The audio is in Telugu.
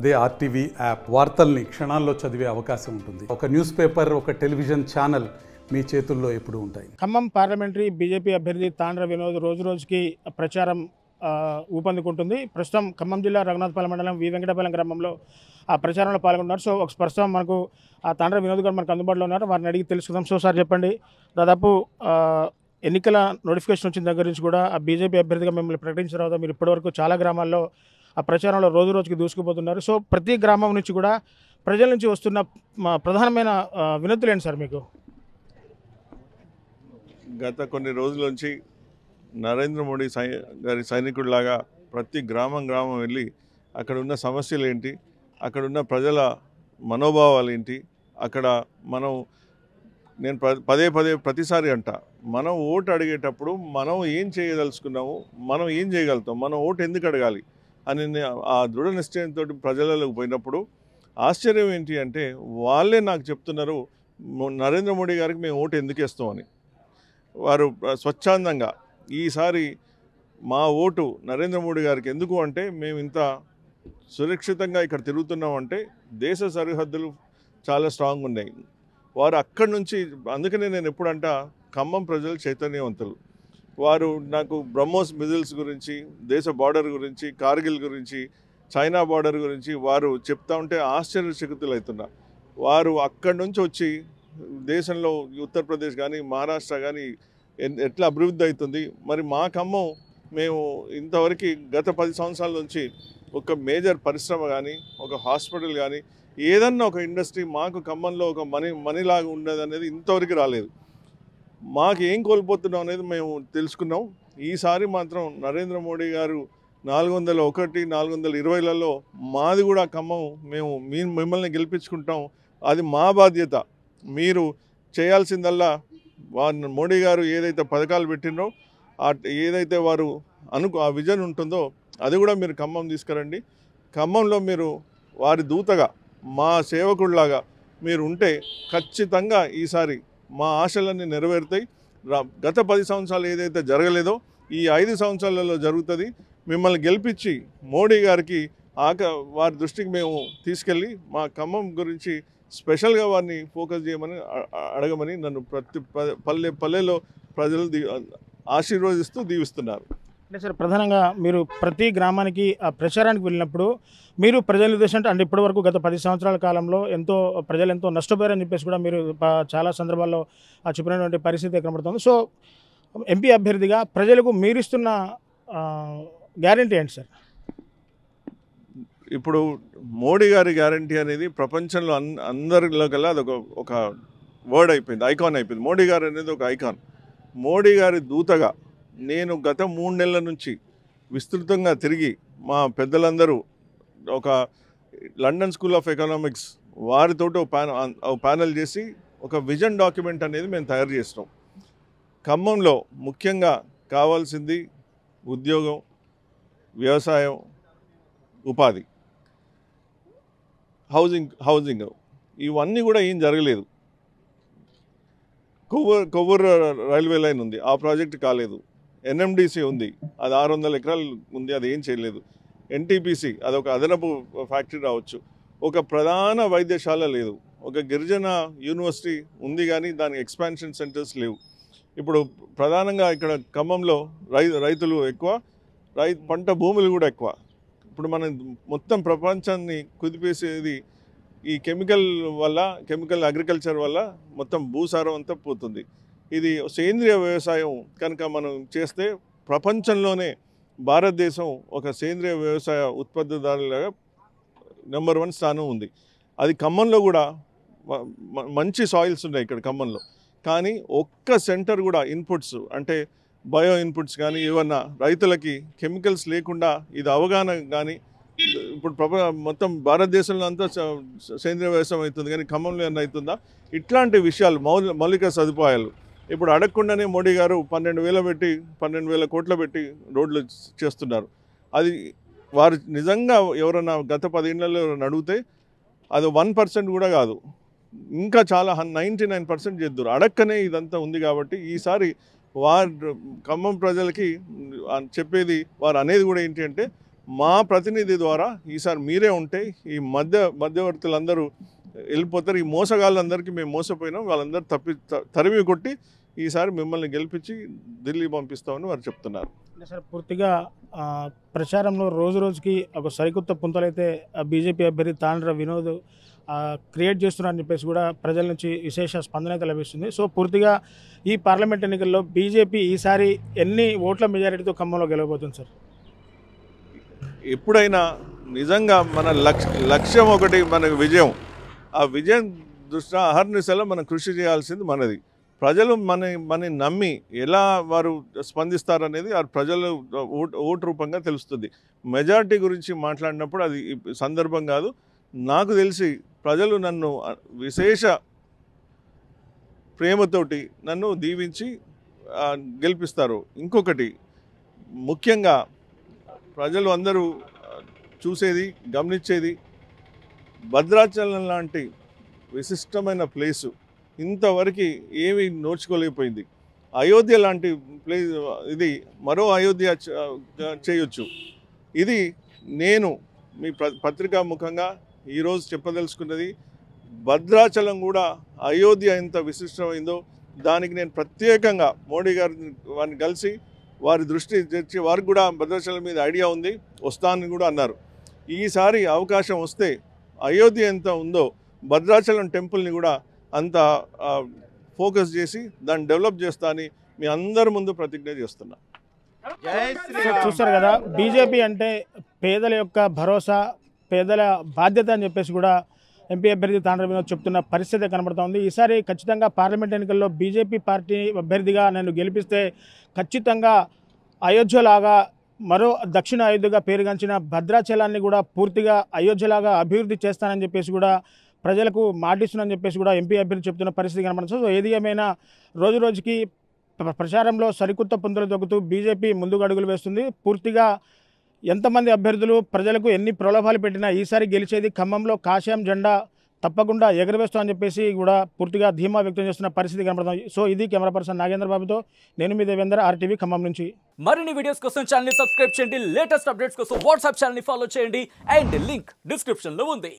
అదే ఆర్టీవీ యాప్ వార్తల్ని క్షణాల్లో చదివే అవకాశం ఉంటుంది. ఒక న్యూస్ పేపర్, ఒక టెలివిజన్ ఛానల్ మీ చేతుల్లో ఎప్పుడూ ఉంటాయి. ఖమ్మం పార్లమెంటరీ బీజేపీ అభ్యర్థి తాండ్ర వినోద్ రోజురోజుకి ప్రచారం ఊపందుకుంటుంది. ప్రస్తుతం ఖమ్మం జిల్లా రఘునాథపాలెం మండలం వి వెంకటపాలెం గ్రామంలో ఆ ప్రచారంలో పాల్గొన్నారు. సో ప్రస్తుతం మనకు ఆ తాండ్ర వినోద్ గారు మనకు అందుబాటులో ఉన్నారు. వారిని అడిగి తెలుసుకుందాం. సో సార్ చెప్పండి, దాదాపు ఎన్నికల నోటిఫికేషన్ వచ్చిన దగ్గర నుంచి కూడా ఆ బీజేపీ అభ్యర్థిగా మిమ్మల్ని ప్రకటించిన తర్వాత మీరు ఇప్పటివరకు చాలా గ్రామాల్లో ఆ ప్రచారంలో రోజు రోజుకి దూసుకుపోతున్నారు. సో ప్రతి గ్రామం నుంచి కూడా ప్రజల నుంచి వస్తున్న ప్రధానమైన వినతులు ఏంటి సార్ మీకు? గత కొన్ని రోజుల నుంచి నరేంద్ర మోడీ గారి సైనికుడిలాగా ప్రతి గ్రామం వెళ్ళి అక్కడ ఉన్న సమస్యలు ఏంటి, అక్కడ ఉన్న ప్రజల మనోభావాలు ఏంటి, అక్కడ నేను పదే ప్రతిసారి మనం ఓటు అడిగేటప్పుడు మనం ఏం చేయదలుచుకున్నాము, మనం ఏం చేయగలుగుతాం, మనం ఓటు ఎందుకు అడగాలి అని ఆ దృఢ నిశ్చయంతో ప్రజలకు పోయినప్పుడు ఆశ్చర్యం ఏంటి అంటే వాళ్ళే నాకు చెప్తున్నారు నరేంద్ర మోడీ గారికి మేము ఓటు ఎందుకు వేస్తామని. వారు స్వచ్ఛందంగా ఈసారి మా ఓటు నరేంద్ర మోడీ గారికి ఎందుకు అంటే మేము ఇంత సురక్షితంగా ఇక్కడ తిరుగుతున్నామంటే దేశ సరిహద్దులు చాలా స్ట్రాంగ్ ఉన్నాయి. వారు అక్కడి నుంచి, అందుకనే నేను ఎప్పుడంటా ఖమ్మం ప్రజలు చైతన్యవంతులు. వారు నాకు బ్రహ్మోస్ మిజిల్స్ గురించి, దేశ బార్డర్ గురించి, కార్గిల్ గురించి, చైనా బార్డర్ గురించి వారు చెప్తా ఉంటే ఆశ్చర్యచకితులు అవుతున్నా. వారు అక్కడి నుంచి వచ్చి దేశంలో ఉత్తరప్రదేశ్ కానీ మహారాష్ట్ర కానీ ఎట్లా అభివృద్ధి అవుతుంది, మరి మా ఖమ్మం మేము ఇంతవరకు గత 10 సంవత్సరాల నుంచి ఒక మేజర్ పరిశ్రమ కానీ, ఒక హాస్పిటల్ కానీ, ఏదన్నా ఒక ఇండస్ట్రీ మాకు ఖమ్మంలో ఒక మనీలాగా ఉండేది అనేది ఇంతవరకు రాలేదు. మాకు ఏం కోల్పోతున్నాం అనేది మేము తెలుసుకున్నాం. ఈసారి మాత్రం నరేంద్ర మోడీ గారు 401, 420లలో మాది కూడా ఖమ్మం, మేము మిమ్మల్ని గెలిపించుకుంటాం, అది మా బాధ్యత. మీరు చేయాల్సిందల్లా మోడీ గారు ఏదైతే పథకాలు పెట్టినో, ఏదైతే వారు ఆ విజన్ ఉంటుందో అది కూడా మీరు ఖమ్మం తీసుకురండి. ఖమ్మంలో మీరు వారి దూతగా, మా సేవకుడిలాగా మీరు ఉంటే ఖచ్చితంగా ఈసారి మా ఆశలన్నీ నెరవేరుతాయి. గత 10 సంవత్సరాలు ఏదైతే జరగలేదో ఈ 5 సంవత్సరాలలో జరుగుతుంది. మిమ్మల్ని గెలిపించి మోడీ గారికి వారి దృష్టికి మేము తీసుకెళ్ళి మా ఖమ్మం గురించి స్పెషల్గా వారిని ఫోకస్ చేయమని అడగమని నన్ను ప్రతి పల్లెలో ప్రజలు ఆశీర్వదిస్తూ దీవిస్తున్నారు. అంటే సార్, ప్రధానంగా మీరు ప్రతి గ్రామానికి ప్రచారానికి వెళ్ళినప్పుడు మీరు ప్రజల ఉద్దేశం అంటే ఇప్పటి వరకు గత 10 సంవత్సరాల కాలంలో ప్రజలు ఎంతో నష్టపోయారని చెప్పేసి కూడా మీరు చాలా సందర్భాల్లో చెప్పినటువంటి పరిస్థితి కనబడుతుంది. సో ఎంపీ అభ్యర్థిగా ప్రజలకు మీరిస్తున్న గ్యారంటీ ఏంటి సార్? ఇప్పుడు మోడీ గారి గ్యారంటీ అనేది ప్రపంచంలో అందరిలో కల్లా అదొక వర్డ్ అయిపోయింది, ఐకాన్ అయిపోయింది. మోడీ గారు అనేది ఒక ఐకాన్. మోడీ గారి దూతగా నేను గత 3 నెలల నుంచి విస్తృతంగా తిరిగి మా పెద్దలందరూ ఒక లండన్ స్కూల్ ఆఫ్ ఎకనామిక్స్ వారితో ప్యానల్ చేసి ఒక విజన్ డాక్యుమెంట్ అనేది మేము తయారు చేసినాం. ఖమ్మంలో ముఖ్యంగా కావాల్సింది ఉద్యోగం, వ్యవసాయం, ఉపాధి, హౌసింగ్ ఇవన్నీ కూడా ఏం జరగలేదు. కొవ్వూరు రైల్వే లైన్ ఉంది, ఆ ప్రాజెక్ట్ కాలేదు. ఎన్ఎండిసి ఉంది, అది 600 ఎకరాలు ఉంది, అది ఏం చేయలేదు. ఎన్టీపీసీ అదొక అదనపు ఫ్యాక్టరీ రావచ్చు. ఒక ప్రధాన వైద్యశాల లేదు. ఒక గిరిజన యూనివర్సిటీ ఉంది కానీ దానికి ఎక్స్పాన్షన్ సెంటర్స్ లేవు. ఇప్పుడు ప్రధానంగా ఇక్కడ ఖమ్మంలో రైతులు ఎక్కువ, పంట భూములు కూడా ఎక్కువ. ఇప్పుడు మనం మొత్తం ప్రపంచాన్ని కుదిపేసేది ఈ కెమికల్ అగ్రికల్చర్ వల్ల మొత్తం భూసారం అంతా పోతుంది. ఇది సేంద్రియ వ్యవసాయం కనుక మనం చేస్తే ప్రపంచంలోనే భారతదేశం ఒక సేంద్రియ వ్యవసాయ ఉత్పత్తిదారులుగా నెంబర్ 1 స్థానం ఉంది. అది ఖమ్మంలో కూడా మంచి సాయిల్స్ ఉన్నాయి ఇక్కడ ఖమ్మంలో. కానీ ఒక్క సెంటర్ కూడా ఇన్పుట్స్ అంటే బయో ఇన్పుట్స్ కానీ ఏమన్నా రైతులకి కెమికల్స్ లేకుండా ఇది అవగాహన కానీ, ఇప్పుడు మొత్తం భారతదేశంలో అంతా సేంద్రియ వ్యవసాయం అవుతుంది కానీ ఖమ్మంలో ఏమన్నా అవుతుందా? ఇట్లాంటి విషయాలు మౌలిక సదుపాయాలు ఇప్పుడు అడగకుండానే మోడీ గారు 12,000 కోట్లు పెట్టి రోడ్లు చేస్తున్నారు. అది వారు నిజంగా ఎవరన్నా గత 10 ఏళ్లలో అడిగితే అది 1% కూడా కాదు, ఇంకా చాలా 99% చేద్దరు. అడక్కనే ఇదంతా ఉంది. కాబట్టి ఈసారి వారు ఖమ్మం ప్రజలకి చెప్పేది, వారు అనేది కూడా ఏంటి అంటే మా ప్రతినిధి ద్వారా ఈసారి మీరే ఉంటే ఈ మధ్యవర్తులందరూ వెళ్ళిపోతారు. ఈ మోసగాళ్ళందరికీ మేము మోసపోయినాం, వాళ్ళందరూ తరిమి కొట్టి ఈసారి మిమ్మల్ని గెలిపించి ఢిల్లీ పంపిస్తామని వారు చెప్తున్నారు. అంటే సార్ పూర్తిగా ప్రచారంలో రోజు రోజుకి ఒక సరికొత్త పుంతలైతే బీజేపీ అభ్యర్థి తాండ్ర వినోద్ క్రియేట్ చేస్తున్నారని చెప్పేసి కూడా ప్రజల నుంచి విశేష స్పందన అయితే లభిస్తుంది. సో పూర్తిగా ఈ పార్లమెంట్ ఎన్నికల్లో బీజేపీ ఈసారి ఎన్ని ఓట్ల మెజారిటీతో ఖమ్మంలో గెలవబోతుంది సార్? ఎప్పుడైనా నిజంగా మన లక్ష్యం ఒకటి, మనకు విజయం. ఆ విజయం దృష్ట్యా అహర్నిశలో మనం కృషి చేయాల్సింది మనది. ప్రజలు మన నమ్మి ఎలా వారు స్పందిస్తారనేది ఆ ప్రజలు ఓటు రూపంగా తెలుస్తుంది. మెజారిటీ గురించి మాట్లాడినప్పుడు అది సందర్భం కాదు. నాకు తెలిసి ప్రజలు నన్ను విశేష ప్రేమతోటి నన్ను దీవించి గెలిపిస్తారు. ఇంకొకటి ముఖ్యంగా ప్రజలు అందరూ చూసేది, గమనించేది, భద్రాచలం లాంటి విశిష్టమైన ప్లేసు ఇంతవరకు ఏమీ నోచుకోలేకపోయింది. అయోధ్య లాంటి ప్లేస్ ఇది మరో అయోధ్య చేయొచ్చు. ఇది నేను మీ పత్రికా ముఖంగా ఈరోజు చెప్పదలుచుకున్నది. భద్రాచలం కూడా అయోధ్య ఎంత విశిష్టమైందో దానికి నేను ప్రత్యేకంగా మోడీ వారిని కలిసి వారి దృష్టి తెచ్చి, వారికి కూడా భద్రాచలం మీద ఐడియా ఉంది, వస్తానని కూడా అన్నారు. ఈసారి అవకాశం వస్తే అయోధ్య ఎంత ఉందో భద్రాచలం టెంపుల్ని కూడా అంత ఫోకస్ చేసి దాన్ని డెవలప్ చేస్తా అని మీ అందరి ముందు ప్రతిజ్ఞ చేస్తున్నా. చూస్తారు కదా, బీజేపీ అంటే పేదల యొక్క భరోసా, పేదల బాధ్యత అని చెప్పేసి కూడా ఎంపీ అభ్యర్థి తాండ్ర వినోద్ చెప్తున్న పరిస్థితి కనబడుతోంది. ఈసారి ఖచ్చితంగా పార్లమెంట్ ఎన్నికల్లో బీజేపీ పార్టీ అభ్యర్థిగా నేను గెలిపిస్తే ఖచ్చితంగా అయోధ్యలాగా మరో దక్షిణ అయోధ్యగా పేరుగాంచిన భద్రాచలాన్ని కూడా పూర్తిగా అయోధ్యలాగా అభివృద్ధి చేస్తానని చెప్పేసి కూడా ప్రజలకు మాటిస్తున్నానని చెప్పేసి కూడా ఎంపీ అభ్యర్థి చెప్తున్న పరిస్థితి కనబడుతుంది. సో ఏది ఏమైనా రోజు రోజుకి ప్రచారంలో సరికొత్త పుంతలు తొక్కుతూ బీజేపీ ముందుకు అడుగులు వేస్తుంది. పూర్తిగా ఎంతమంది అభ్యర్థులు ప్రజలకు ఎన్ని ప్రలోభాలు పెట్టినా ఈసారి గెలిచేది ఖమ్మంలో కాషాయం జెండా తప్పకుండా ఎగరవేస్తామని చెప్పేసి కూడా పూర్తిగా ధీమా వ్యక్తం చేస్తున్న పరిస్థితి కనబడుతుంది. సో ఇది కెమెరా పర్సన్ నాగేంద్ర బాబుతో నేను మీ దేవేంద్ర, RTV ఖమ్మం నుంచి. మరిన్ని వీడియోస్ కోసం ఛానల్ ని సబ్స్క్రైబ్ చేయండి, లేటెస్ట్ అప్డేట్స్ కోసం వాట్సాప్ ఛానల్ ని ఫాలో చేయండి అండ్ లింక్ డిస్క్రిప్షన్ లో ఉంది.